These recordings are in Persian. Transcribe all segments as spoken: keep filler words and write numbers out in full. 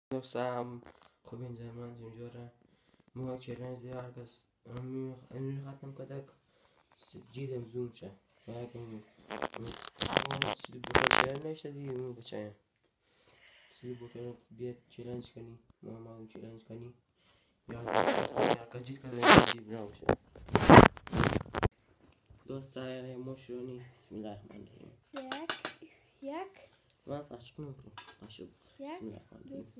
دوستم خوب اینجا من اینجوره ما چالش دیار کس امی امی ختم کدک سجیدم زوم شه باید اون سری بوده نشده دیگه می بچه سری بوده بیاد چالش کنی ما ما چالش کنی یا یا کجیت کدای جیب نمیشه دوستای مشرونی بسم الله الرحمن الرحیم یک یک ما عشق نمیکنم عشق بسم الله الرحمن الرحیم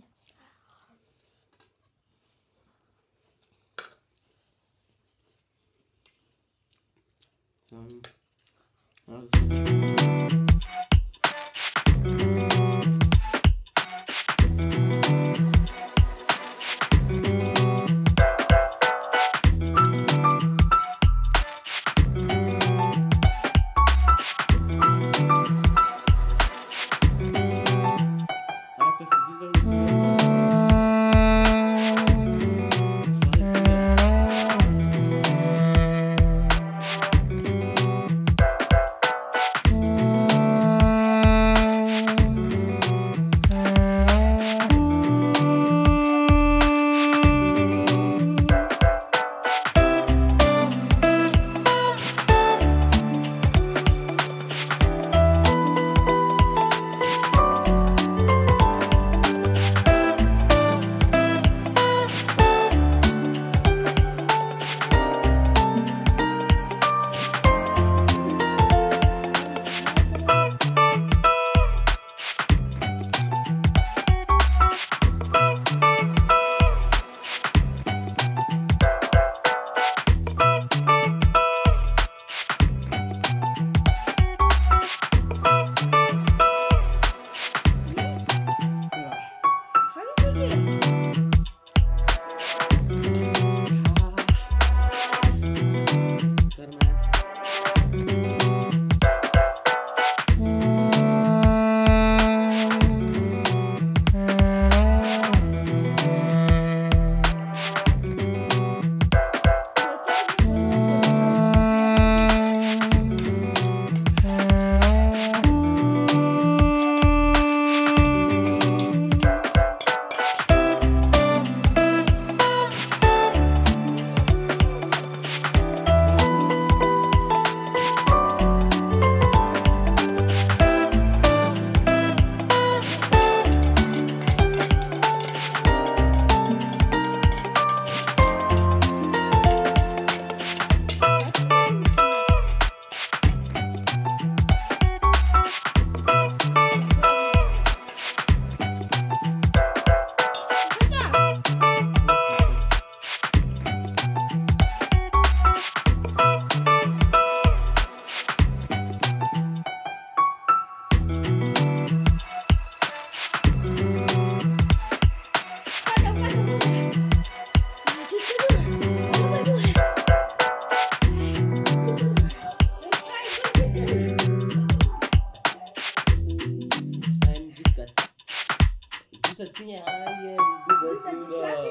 Satunya air dua sudah.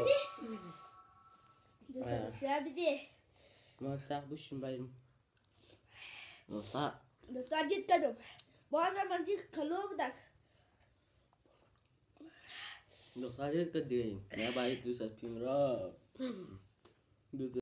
Dua berapa deh? Masak bushim bayim. Masak. Dua Sajjad kadum. Bahasa masih kalau bedak. Dua Sajjad kadem. Ya baik dua Sajjad pimra.